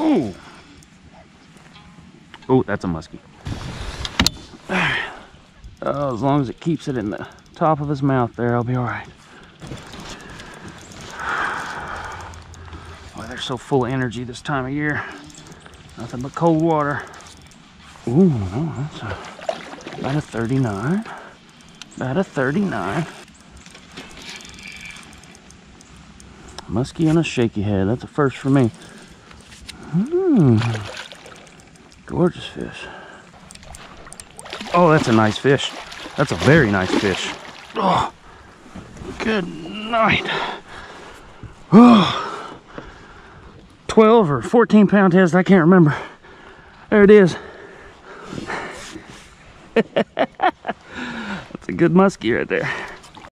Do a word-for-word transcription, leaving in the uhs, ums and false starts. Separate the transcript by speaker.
Speaker 1: Oh, oh, that's a muskie. Oh, as long as it keeps it in the top of his mouth there, I'll be all right. Boy, they're so full of energy this time of year. Nothing but cold water. Ooh, no, that's a, about a thirty-nine. About a thirty-nine. Muskie on a shaky head. That's a first for me. Hmm. Gorgeous fish. Oh, that's a nice fish. That's a very nice fish. Oh, good night. Oh, twelve or fourteen pound test, I can't remember. There it is. That's a good muskie right there.